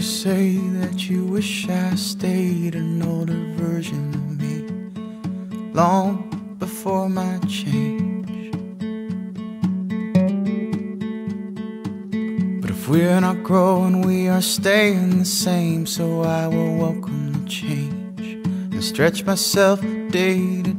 say that you wish I stayed an older version of me, long before my change. But if we're not growing, we are staying the same. So I will welcome the change and stretch myself day to